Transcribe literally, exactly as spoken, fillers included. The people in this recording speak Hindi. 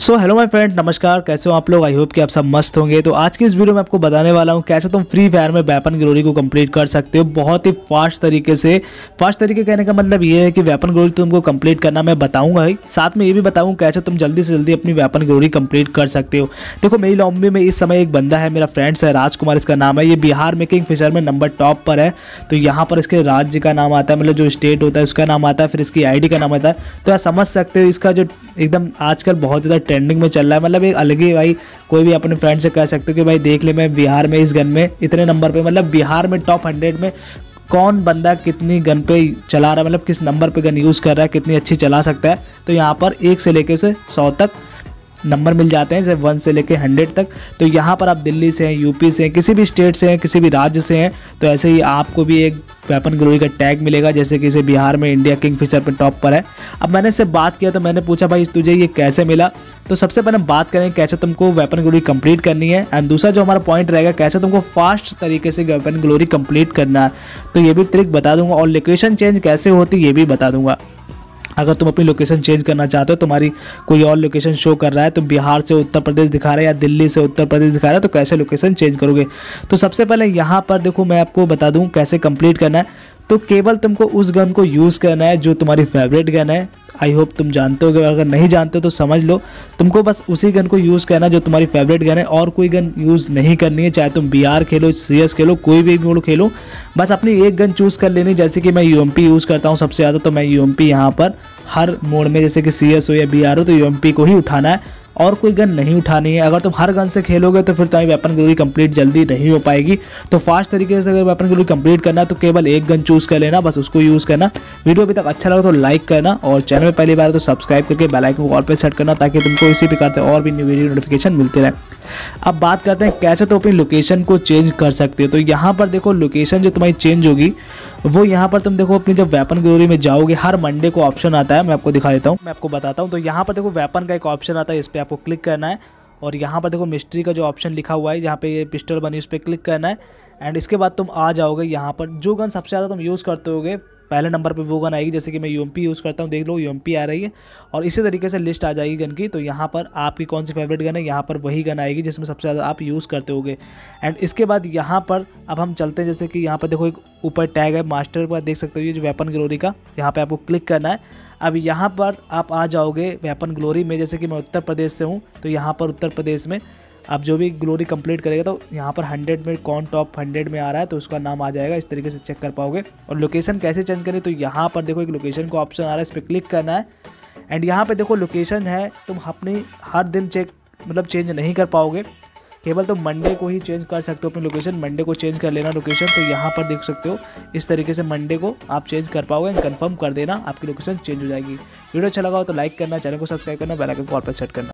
सो हेलो माय फ्रेंड, नमस्कार। कैसे हो आप लोग? आई होप कि आप सब मस्त होंगे। तो आज की इस वीडियो में आपको बताने वाला हूं कैसे तुम फ्री फायर में वेपन ग्लोरी को कंप्लीट कर सकते हो बहुत ही फास्ट तरीके से। फास्ट तरीके कहने का मतलब ये है कि वेपन ग्लोरी तुमको कंप्लीट करना मैं बताऊंगा ही, साथ में ये भी बताऊंगा कैसे तुम जल्दी से जल्दी अपनी वेपन ग्लोरी कंप्लीट कर सकते हो। देखो, मेरी लॉबी में इस समय एक बंदा है, मेरा फ्रेंड्स है, राजकुमार इसका नाम है। ये बिहार में किंगफिशर में नंबर टॉप पर है। तो यहाँ पर इसके राज्य का नाम आता है, मतलब जो स्टेट होता है उसका नाम आता है, फिर इसकी आई डी का नाम आता है। तो आप समझ सकते हो इसका जो एकदम आजकल बहुत ज़्यादा ट्रेंडिंग में चल रहा है, मतलब एक अलग ही भाई। कोई भी अपने फ्रेंड से कह सकते हो कि भाई देख ले, मैं बिहार में इस गन में इतने नंबर पे, मतलब बिहार में टॉप हंड्रेड में कौन बंदा कितनी गन पे चला रहा है, मतलब किस नंबर पे गन यूज़ कर रहा है, कितनी अच्छी चला सकता है। तो यहाँ पर एक से लेके उसे सौ तक नंबर मिल जाते हैं, जैसे वन से लेके हंड्रेड तक। तो यहाँ पर आप दिल्ली से हैं, यूपी से हैं, किसी भी स्टेट से हैं, किसी भी राज्य से हैं, तो ऐसे ही आपको भी एक वेपन ग्लोरी का टैग मिलेगा, जैसे कि इसे बिहार में इंडिया किंगफिशर पे टॉप पर है। अब मैंने इससे बात किया तो मैंने पूछा भाई तुझे ये कैसे मिला। तो सबसे पहले बात करें कैसे तुमको वेपन ग्लोरी कंप्लीट करनी है, एंड दूसरा जो हमारा पॉइंट रहेगा कैसे तुमको फास्ट तरीके से वेपन ग्लोरी कंप्लीट करना है, तो ये भी ट्रिक बता दूंगा। और लोकेशन चेंज कैसे होती है ये भी बता दूंगा। अगर तुम अपनी लोकेशन चेंज करना चाहते हो, तुम्हारी कोई और लोकेशन शो कर रहा है, तो बिहार से उत्तर प्रदेश दिखा रहा है या दिल्ली से उत्तर प्रदेश दिखा रहा है, तो कैसे लोकेशन चेंज करोगे। तो सबसे पहले यहाँ पर देखो, मैं आपको बता दूँ कैसे कंप्लीट करना है। तो केवल तुमको उस गन को यूज़ करना है जो तुम्हारी फेवरेट गन है। आई होप तुम जानते हो, अगर नहीं जानते हो तो समझ लो। तुमको बस उसी गन को यूज़ करना है जो तुम्हारी फेवरेट गन है, और कोई गन यूज़ नहीं करनी है। चाहे तुम B are Khelo, C S खेलो, कोई भी मोड खेलो, बस अपनी एक गन चूज़ कर लेनी। जैसे कि मैं यू एम पी यूज़ करता हूँ सबसे ज़्यादा, तो मैं यू एम पी यहाँ पर हर मोड में, जैसे कि सी एस हो या बी आर हो, तो यू एम पी को ही उठाना है और कोई गन नहीं उठानी है। अगर तुम हर गन से खेलोगे तो फिर तुम्हारी वेपन ग्लोरी कंप्लीट जल्दी नहीं हो पाएगी। तो फास्ट तरीके से अगर वेपन ग्लोरी कंप्लीट करना है तो केवल एक गन चूज़ कर लेना, बस उसको यूज़ करना। वीडियो अभी तक अच्छा लगा तो लाइक करना, और चैनल में पहली बार तो सब्सक्राइब करके बेल आइकन को ऑल पे सेट करना, ताकि तुमको इसी प्रकार से और भी न्यू वीडियो नोटिफिकेशन मिलते रहे। अब बात करते हैं कैसे तो अपनी लोकेशन को चेंज कर सकते हो। तो यहाँ पर देखो, लोकेशन जो तुम्हारी चेंज होगी वो यहाँ पर तुम देखो, अपनी जब वेपन ग्लोरी में जाओगे हर मंडे को ऑप्शन आता है, मैं आपको दिखा देता हूँ, मैं आपको बताता हूँ। तो यहाँ पर देखो वेपन का एक ऑप्शन आता है, इस पर आपको क्लिक करना है, और यहाँ पर देखो मिस्ट्री का जो ऑप्शन लिखा हुआ है, जहाँ पे ये पिस्टल बनी, उस पर क्लिक करना है। एंड इसके बाद तुम आ जाओगे यहाँ पर, जो गन सबसे ज़्यादा तुम यूज़ करते होगे पहले नंबर पे वो गन आएगी। जैसे कि मैं यू एम पी यूज़ करता हूँ, देख लो यू एम पी आ रही है, और इसी तरीके से लिस्ट आ जाएगी गन की। तो यहाँ पर आपकी कौन सी फेवरेट गन है, यहाँ पर वही गन आएगी जिसमें सबसे ज़्यादा आप यूज़ करते होगे। एंड इसके बाद यहाँ पर अब हम चलते हैं, जैसे कि यहाँ पर देखो एक ऊपर टैग है मास्टर पर, देख सकते हो ये जो वेपन ग्लोरी का, यहाँ पर आपको क्लिक करना है। अब यहाँ पर आप आ जाओगे वेपन ग्लोरी में, जैसे कि मैं उत्तर प्रदेश से हूँ, तो यहाँ पर उत्तर प्रदेश में आप जो भी ग्लोरी कंप्लीट करेगा तो यहाँ पर हंड्रेड में कौन टॉप हंड्रेड में आ रहा है तो उसका नाम आ जाएगा, इस तरीके से चेक कर पाओगे। और लोकेशन कैसे चेंज करें, तो यहाँ पर देखो एक लोकेशन का ऑप्शन आ रहा है, इस पर क्लिक करना है। एंड यहाँ पे देखो लोकेशन है, तुम अपनी हर दिन चेक मतलब चेंज नहीं कर पाओगे, केवल तुम मंडे को ही चेंज कर सकते हो अपनी लोकेशन। मंडे को चेंज कर लेना लोकेशन। तो यहाँ पर देख सकते हो इस तरीके से मंडे को आप चेंज कर पाओगे, कंफर्म कर देना, आपकी लोकेशन चेंज हो जाएगी। वीडियो अच्छा लगा हो तो लाइक करना, चैनल को सब्सक्राइब करना, बेल आइकन को ऑल पर सेट करना।